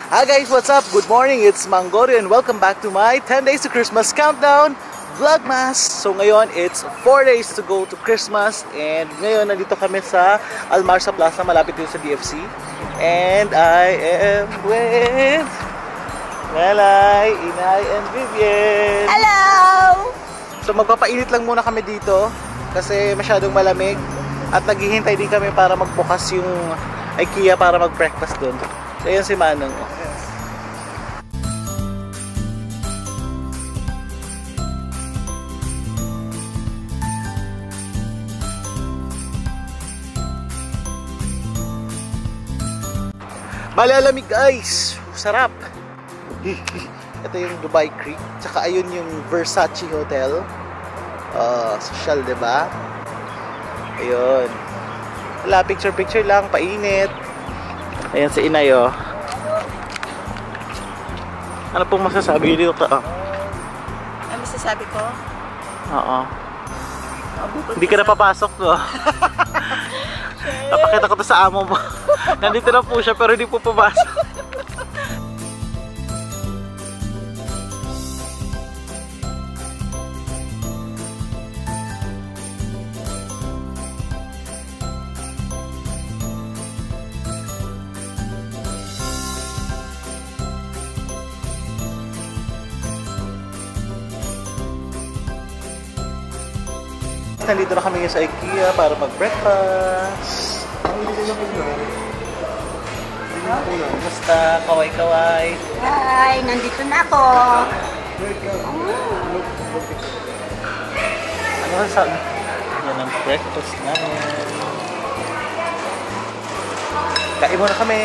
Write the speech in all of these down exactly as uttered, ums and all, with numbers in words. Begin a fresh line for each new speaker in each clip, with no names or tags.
Hi guys, what's up? Good morning, it's Mangorio and welcome back to my ten days to Christmas countdown Vlogmas. So ngayon, it's four days to go to Christmas and ngayon nandito kami sa Almarsa Plaza, malapit dito sa D F C. And I am with Melay, Inay, and Vivian.
Hello!
So magpapainit lang muna kami dito kasi masyadong malamig at naghihintay din kami para magbukas yung IKEA para mag-breakfast doon. So yun si Manong. Malalamig guys! Sarap! Ito yung Dubai Creek. Tsaka ayun yung Versace Hotel. Uh, social, diba? Ayun. Wala, picture-picture lang, painit. Ayan si Inay, oh. Ano pong masasabi dito ka? Oh?
Ano masasabi ko?
Oo. Hindi ka na papasok, no? Napakita ko to sa amo mo. Nandito na po siya pero hindi po papasok. Nandito na kami sa IKEA para mag-breakfast. Basta kaway-kaway.
Hi! Nandito na ako.
Ano sabi? Yan ang breakfast namin. Kain muna kami.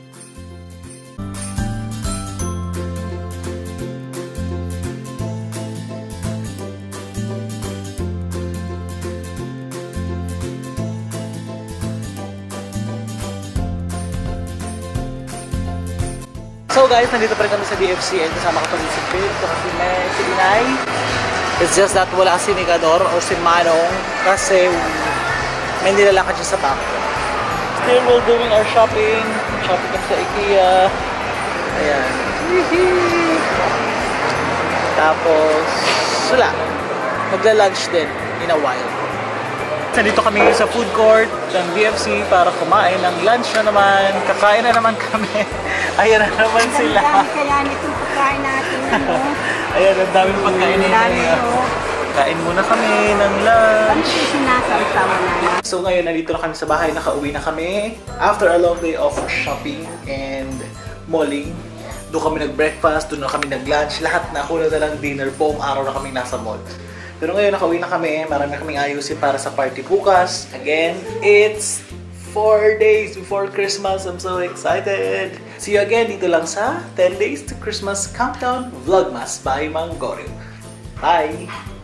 So guys, nandito pa rin kami sa D F C and kasama ko pa rin si Phil, kasi may si Inay. It's just that wala si Nicanor or si Manong kasi may nilalakad siya sa back. Still we're doing our shopping. Shopping kami sa IKEA. Ayan. Tapos, wala. Magla-lunch din in a while. Nandito kami sa food court ng D F C para kumain ng lunch na naman. Kakain na naman kami. Ayan na naman sila.
Ang dami kaya nitong pagkain natin. Ano?
Ayan, ang daming pagkain nila. Kain muna kami ng lunch. So ngayon, nandito na kami sa bahay. Nakauwi na kami. After a long day of shopping and malling, doon kami nag-breakfast, doon na kami nag-lunch. Lahat na kulang na lang dinner. Buong araw na kami nasa mall. Pero ngayon, nakauwi na kami. Marami kaming ayusin para sa party bukas. Again, it's four days before Christmas. I'm so excited. See you again dito lang sa ten days to Christmas Countdown Vlogmas by Mangorio. Bye!